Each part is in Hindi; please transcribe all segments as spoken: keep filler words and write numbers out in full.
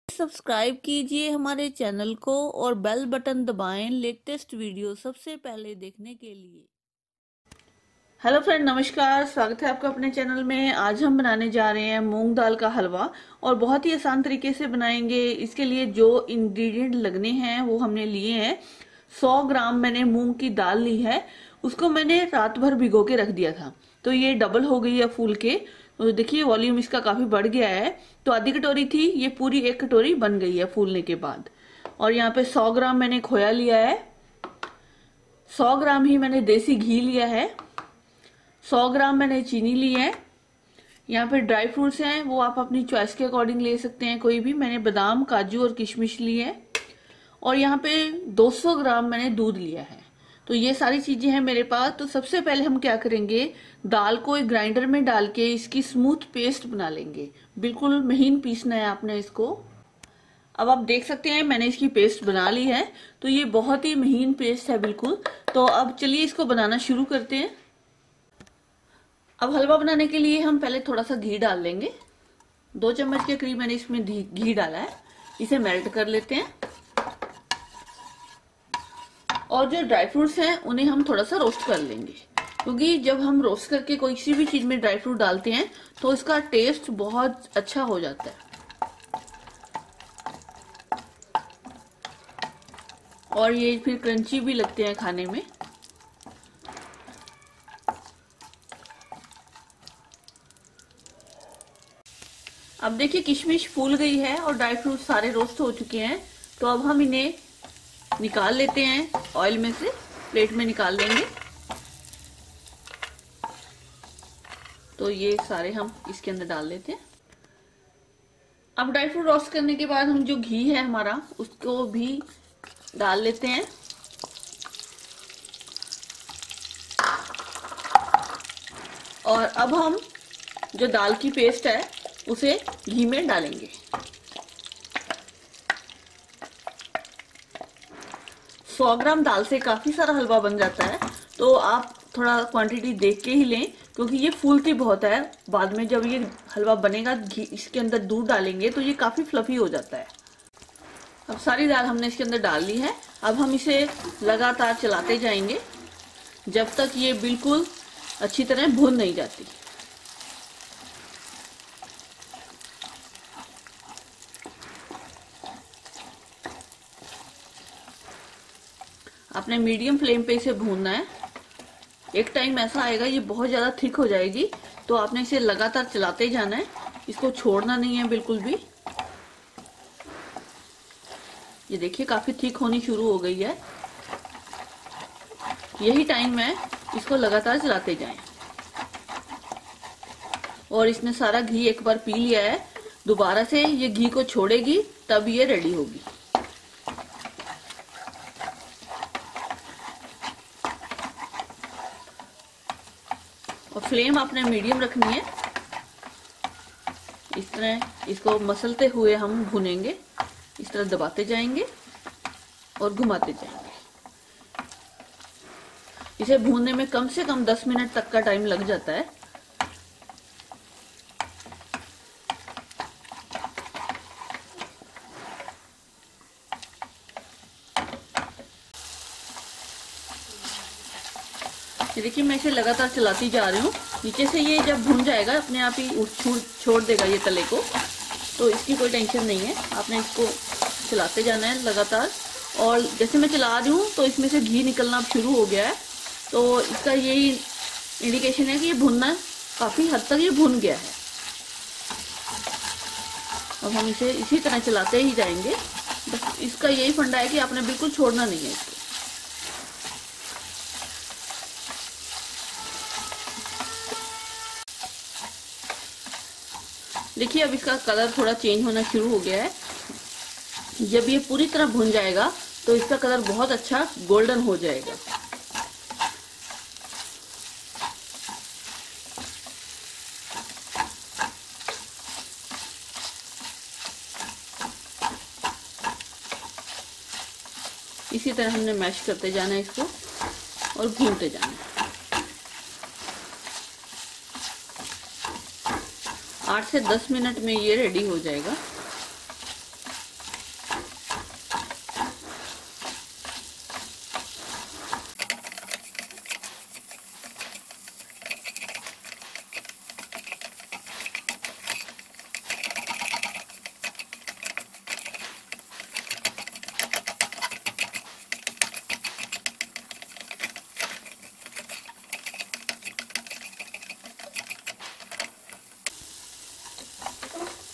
सब्सक्राइब कीजिए हमारे चैनल को और बेल बटन दबाएं लेटेस्ट वीडियो सबसे पहले देखने के लिए। हेलो फ्रेंड, नमस्कार। स्वागत है आपका अपने चैनल में। आज हम बनाने जा रहे हैं मूंग दाल का हलवा और बहुत ही आसान तरीके से बनाएंगे। इसके लिए जो इंग्रेडिएंट लगने हैं वो हमने लिए हैं। सौ ग्राम मैंने मूंग की दाल ली है, उसको मैंने रात भर भिगो के रख दिया था, तो ये डबल हो गई है फूल के। तो देखिए वॉल्यूम इसका काफी बढ़ गया है। तो आधी कटोरी थी, ये पूरी एक कटोरी बन गई है फूलने के बाद। और यहाँ पे सौ ग्राम मैंने खोया लिया है, सौ ग्राम ही मैंने देसी घी लिया है, सौ ग्राम मैंने चीनी ली है। यहाँ पे ड्राई फ्रूट्स हैं, वो आप अपनी चॉइस के अकॉर्डिंग ले सकते हैं कोई भी। मैंने बादाम, काजू और किशमिश ली है। और यहाँ पे दो सौ ग्राम मैंने दूध लिया है। तो ये सारी चीजें हैं मेरे पास। तो सबसे पहले हम क्या करेंगे, दाल को एक ग्राइंडर में डाल के इसकी स्मूथ पेस्ट बना लेंगे। बिल्कुल महीन पीसना है आपने इसको। अब आप देख सकते हैं मैंने इसकी पेस्ट बना ली है। तो ये बहुत ही महीन पेस्ट है बिल्कुल। तो अब चलिए इसको बनाना शुरू करते हैं। अब हलवा बनाने के लिए हम पहले थोड़ा सा घी डाल लेंगे। दो चम्मच के करीब मैंने इसमें घी डाला है। इसे मेल्ट कर लेते हैं। और जो ड्राई फ्रूट्स हैं उन्हें हम थोड़ा सा रोस्ट कर लेंगे, क्योंकि जब हम रोस्ट करके कोई किसी भी चीज में ड्राई फ्रूट डालते हैं तो इसका टेस्ट बहुत अच्छा हो जाता है और ये फिर क्रंची भी लगते हैं खाने में। अब देखिए किशमिश फूल गई है और ड्राई फ्रूट सारे रोस्ट हो चुके हैं। तो अब हम इन्हें निकाल लेते हैं ऑयल में से, प्लेट में निकाल लेंगे। तो ये सारे हम इसके अंदर डाल लेते हैं। अब ड्राई फ्रूट रोस्ट करने के बाद हम जो घी है हमारा उसको भी डाल लेते हैं। और अब हम जो दाल की पेस्ट है उसे घी में डालेंगे। सौ ग्राम दाल से काफी सारा हलवा बन जाता है, तो आप थोड़ा क्वांटिटी देख के ही लें, क्योंकि ये फूलती बहुत है। बाद में जब ये हलवा बनेगा, घी इसके अंदर दूध डालेंगे तो ये काफी फ्लफी हो जाता है। अब सारी दाल हमने इसके अंदर डाल ली है। अब हम इसे लगातार चलाते जाएंगे जब तक ये बिल्कुल अच्छी तरह भून नहीं जाती। आपने मीडियम फ्लेम पे इसे भूनना है। एक टाइम ऐसा आएगा ये बहुत ज्यादा थिक हो जाएगी, तो आपने इसे लगातार चलाते जाना है, इसको छोड़ना नहीं है बिल्कुल भी। ये देखिए काफी थिक होनी शुरू हो गई है। यही टाइम है, इसको लगातार चलाते जाएं। और इसने सारा घी एक बार पी लिया है, दोबारा से ये घी को छोड़ेगी तब ये रेडी होगी। और फ्लेम आपने मीडियम रखनी है। इस तरह इसको मसलते हुए हम भुनेंगे, इस तरह दबाते जाएंगे और घुमाते जाएंगे। इसे भूनने में कम से कम दस मिनट तक का टाइम लग जाता है। देखिए मैं इसे लगातार चलाती जा रही हूँ। नीचे से ये जब भुन जाएगा अपने आप ही छोड़ देगा ये तले को, तो इसकी कोई टेंशन नहीं है। आपने इसको चलाते जाना है लगातार। और जैसे मैं चला रही हूँ तो इसमें से घी निकलना शुरू हो गया है, तो इसका यही इंडिकेशन है कि ये भुनना काफी हद तक ये भुन गया है। अब हम इसे इसी तरह चलाते ही जाएंगे। बस इसका यही फंडा है कि आपने बिल्कुल छोड़ना नहीं है इसको। देखिए अब इसका कलर थोड़ा चेंज होना शुरू हो गया है। जब ये पूरी तरह भुन जाएगा तो इसका कलर बहुत अच्छा गोल्डन हो जाएगा। इसी तरह हमने मैश करते जाना है इसको और भूनते जाना है। आठ से दस मिनट में ये रेडी हो जाएगा।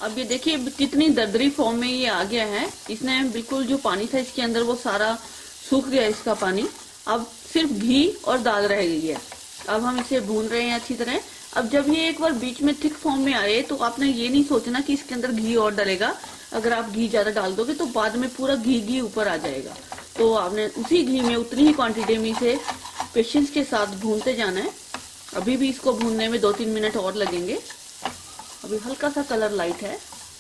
अब ये देखिए कितनी दरदरी फॉर्म में ये आ गया है। इसने बिल्कुल जो पानी था इसके अंदर वो सारा सूख गया इसका पानी। अब सिर्फ घी और दाल रह गई है। अब हम इसे भून रहे हैं अच्छी तरह। अब जब ये एक बार बीच में थिक फॉर्म में आए तो आपने ये नहीं सोचना कि इसके अंदर घी और डलेगा। अगर आप घी ज्यादा डाल दोगे तो बाद में पूरा घी घी ऊपर आ जाएगा। तो आपने उसी घी में उतनी ही क्वांटिटी में इसे पेशेंस के साथ भूनते जाना है। अभी भी इसको भूनने में दो तीन मिनट और लगेंगे। अभी हल्का सा कलर लाइट है।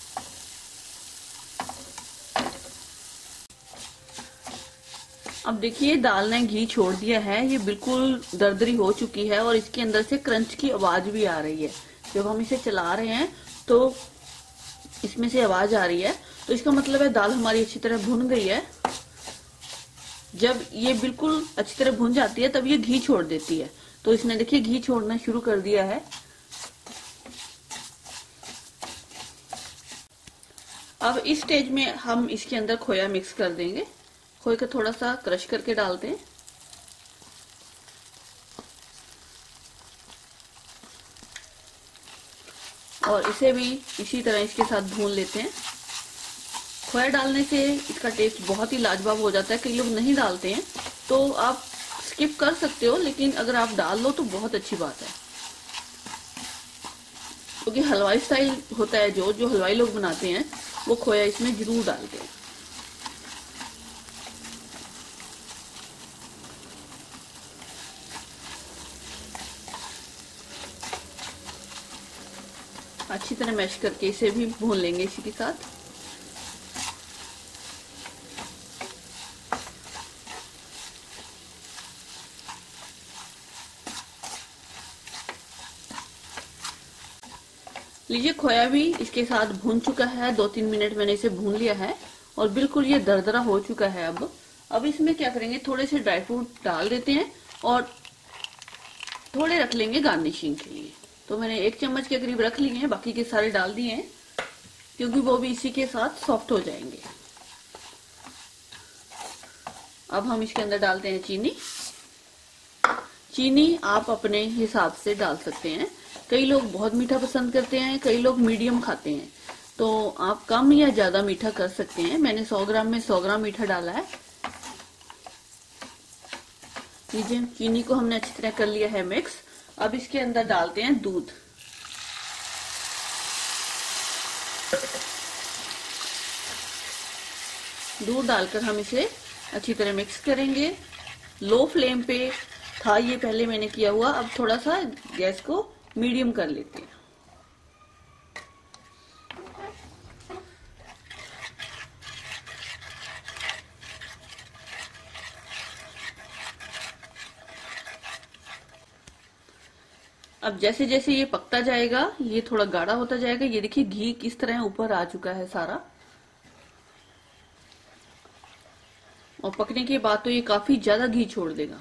अब देखिए दाल ने घी छोड़ दिया है, ये बिल्कुल दरदरी हो चुकी है और इसके अंदर से क्रंच की आवाज भी आ रही है। जब हम इसे चला रहे हैं तो इसमें से आवाज आ रही है, तो इसका मतलब है दाल हमारी अच्छी तरह भुन गई है। जब ये बिल्कुल अच्छी तरह भुन जाती है तब ये घी छोड़ देती है। तो इसने देखिए घी छोड़ना शुरू कर दिया है। अब इस स्टेज में हम इसके अंदर खोया मिक्स कर देंगे। खोए को थोड़ा सा क्रश करके डालते हैं और इसे भी इसी तरह इसके साथ भून लेते हैं। खोया डालने से इसका टेस्ट बहुत ही लाजवाब हो जाता है। कई लोग नहीं डालते हैं तो आप स्किप कर सकते हो, लेकिन अगर आप डाल लो तो बहुत अच्छी बात है। क्योंकि तो हलवाई स्टाइल होता है, जो जो हलवाई लोग बनाते हैं वो खोया इसमें जरूर डालते हैं। अच्छी तरह मैश करके इसे भी भून लेंगे इसी के साथ। लीजिए खोया भी इसके साथ भून चुका है। दो तीन मिनट मैंने इसे भून लिया है और बिल्कुल ये दरदरा हो चुका है। अब अब इसमें क्या करेंगे, थोड़े से ड्राई फ्रूट डाल देते हैं और थोड़े रख लेंगे गार्निशिंग के लिए। तो मैंने एक चम्मच के करीब रख लिए हैं, बाकी के सारे डाल दिए हैं क्योंकि वो भी इसी के साथ सॉफ्ट हो जाएंगे। अब हम इसके अंदर डालते हैं चीनी। चीनी आप अपने हिसाब से डाल सकते हैं। कई लोग बहुत मीठा पसंद करते हैं, कई लोग मीडियम खाते हैं, तो आप कम या ज्यादा मीठा कर सकते हैं। मैंने सौ ग्राम में सौ ग्राम मीठा डाला है। लीजिए चीनी को हमने अच्छी तरह कर लिया है मिक्स। अब इसके अंदर डालते हैं दूध। दूध डालकर हम इसे अच्छी तरह मिक्स करेंगे। लो फ्लेम पे था ये पहले मैंने किया हुआ। अब थोड़ा सा गैस को मीडियम कर लेते हैं। अब जैसे जैसे ये पकता जाएगा ये थोड़ा गाढ़ा होता जाएगा। ये देखिए घी किस तरह ऊपर आ चुका है सारा। और पकने के बाद तो ये काफी ज्यादा घी छोड़ देगा।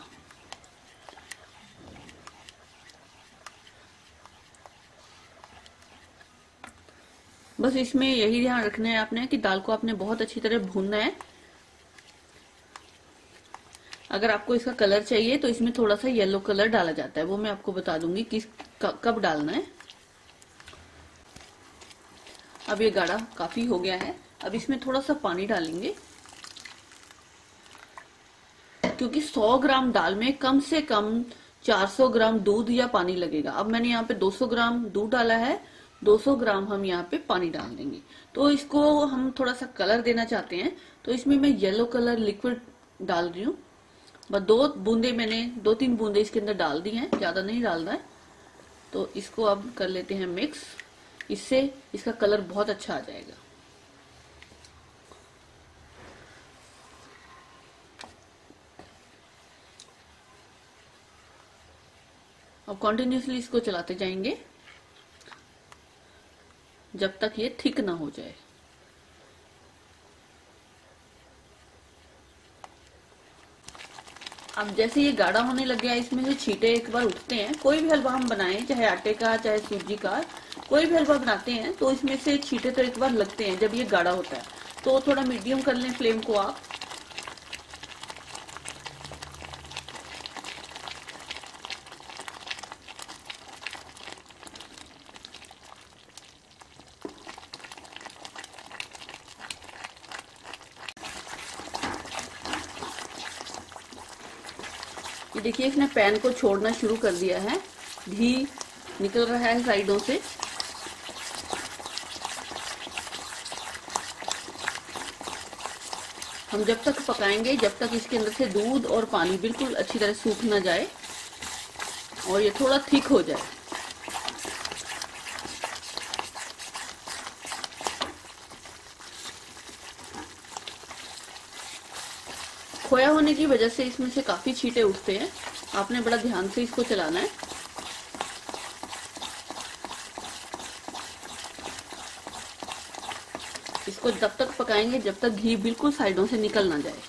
बस इसमें यही ध्यान रखना है आपने कि दाल को आपने बहुत अच्छी तरह भूनना है। अगर आपको इसका कलर चाहिए तो इसमें थोड़ा सा येलो कलर डाला जाता है, वो मैं आपको बता दूंगी किस कब डालना है। अब ये गाढ़ा काफी हो गया है। अब इसमें थोड़ा सा पानी डालेंगे क्योंकि सौ ग्राम दाल में कम से कम चार सौ ग्राम दूध या पानी लगेगा। अब मैंने यहाँ पे दो सौ ग्राम दूध डाला है, दो सौ ग्राम हम यहाँ पे पानी डाल देंगे। तो इसको हम थोड़ा सा कलर देना चाहते हैं तो इसमें मैं येलो कलर लिक्विड डाल रही हूँ। बस दो बूंदे मैंने दो तीन बूंदे इसके अंदर डाल दी हैं, ज्यादा नहीं डालना है। तो इसको अब कर लेते हैं मिक्स। इससे इसका कलर बहुत अच्छा आ जाएगा। अब कॉन्टिन्यूसली इसको चलाते जाएंगे जब तक ये थिक ना हो जाए। अब जैसे ये गाढ़ा होने लग गया, इसमें से छींटे एक बार उठते हैं। कोई भी हलवा हम बनाएं, चाहे आटे का चाहे सूजी का, कोई भी हलवा बनाते हैं तो इसमें से छींटे तो एक बार लगते हैं जब ये गाढ़ा होता है। तो थोड़ा मीडियम कर लें फ्लेम को आप। ये देखिए इसने पैन को छोड़ना शुरू कर दिया है, घी निकल रहा है साइडों से। हम जब तक पकाएंगे जब तक इसके अंदर से दूध और पानी बिल्कुल अच्छी तरह सूख ना जाए और ये थोड़ा थिक हो जाए। खोया होने की वजह से इसमें से काफी छींटे उठते हैं, आपने बड़ा ध्यान से इसको चलाना है। इसको तब तक पकाएंगे जब तक घी बिल्कुल साइडों से निकल ना जाए।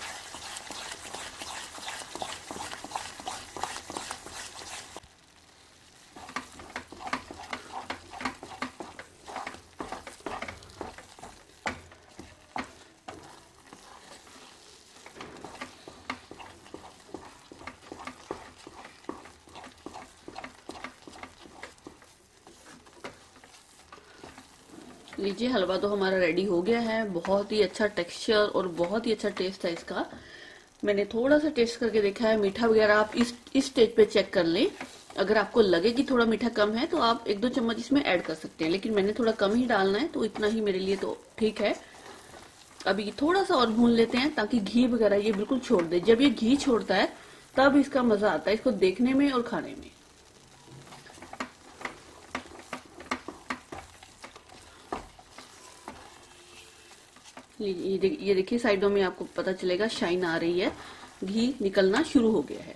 लीजिए हलवा तो हमारा रेडी हो गया है। बहुत ही अच्छा टेक्सचर और बहुत ही अच्छा टेस्ट है इसका। मैंने थोड़ा सा टेस्ट करके देखा है, मीठा वगैरह आप इस इस स्टेज पे चेक कर लें। अगर आपको लगे कि थोड़ा मीठा कम है तो आप एक दो चम्मच इसमें ऐड कर सकते हैं, लेकिन मैंने थोड़ा कम ही डालना है तो इतना ही मेरे लिए तो ठीक है। अभी थोड़ा सा और भून लेते हैं ताकि घी वगैरह ये बिल्कुल छोड़ दे। जब ये घी छोड़ता है तब इसका मजा आता है इसको देखने में और खाने में। ये ये देखिए साइडों में आपको पता चलेगा शाइन आ रही है, घी निकलना शुरू हो गया है।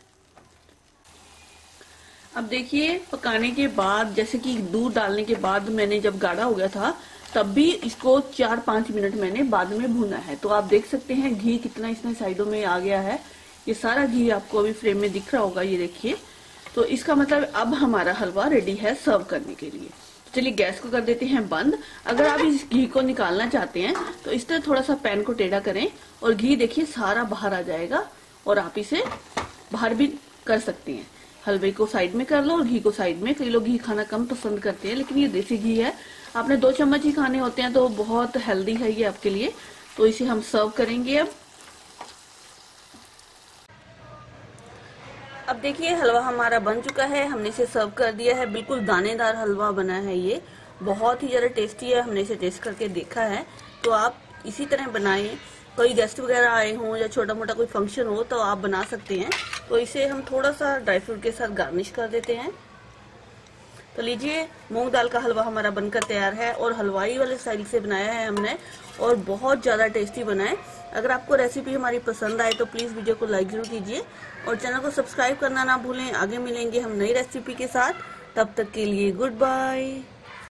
अब देखिए पकाने के बाद, जैसे कि दूध डालने के बाद मैंने जब गाढ़ा हो गया था तब भी इसको चार पांच मिनट मैंने बाद में भूना है। तो आप देख सकते हैं घी कितना इसमें साइडों में आ गया है। ये सारा घी आपको अभी फ्रेम में दिख रहा होगा, ये देखिए। तो इसका मतलब अब हमारा हलवा रेडी है सर्व करने के लिए। चलिए गैस को कर देते हैं बंद। अगर आप इस घी को निकालना चाहते हैं तो इस तरह थोड़ा सा पैन को टेढ़ा करें और घी देखिए सारा बाहर आ जाएगा और आप इसे बाहर भी कर सकते हैं। हलवे को साइड में कर लो और घी को साइड में। कई लोग घी खाना कम पसंद करते हैं, लेकिन ये देसी घी है, आपने दो चम्मच ही खाने होते हैं तो बहुत हेल्दी है ये आपके लिए। तो इसे हम सर्व करेंगे अब। अब देखिए हलवा हमारा बन चुका है, हमने इसे सर्व कर दिया है। बिल्कुल दानेदार हलवा बना है, ये बहुत ही ज्यादा टेस्टी है। हमने इसे टेस्ट करके देखा है, तो आप इसी तरह बनाएं। कोई गेस्ट वगैरह आए हों या छोटा मोटा कोई फंक्शन हो तो आप बना सकते हैं। तो इसे हम थोड़ा सा ड्राई फ्रूट के साथ गार्निश कर देते हैं। तो लीजिए मूंग दाल का हलवा हमारा बनकर तैयार है और हलवाई वाले स्टाइल से बनाया है हमने और बहुत ज्यादा टेस्टी बना है। अगर आपको रेसिपी हमारी पसंद आए तो प्लीज वीडियो को लाइक जरूर कीजिए और चैनल को सब्सक्राइब करना ना भूलें। आगे मिलेंगे हम नई रेसिपी के साथ, तब तक के लिए गुड बाय।